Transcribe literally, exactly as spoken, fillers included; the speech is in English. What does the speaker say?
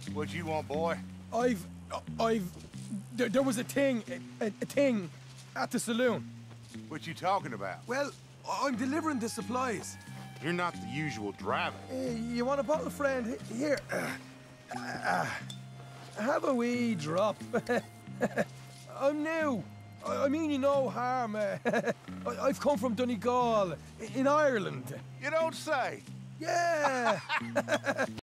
What you want, boy? I've... I've... There, there was a thing, a, a thing, at the saloon. What you talking about? Well, I'm delivering the supplies. You're not the usual driver. Uh, you want a bottle, friend? Here. Uh, uh, have a wee drop. I'm new. I, I mean you no harm. Uh, I, I've come from Donegal, in Ireland. You don't say. Yeah.